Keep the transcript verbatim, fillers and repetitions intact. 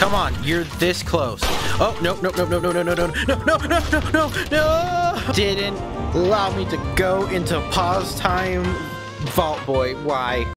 Come on, you're this close. Oh, no, no, no, no, no, no, no, no, no, no, no, no, no, no. Didn't allow me to go into pause time. Vault Boy, why?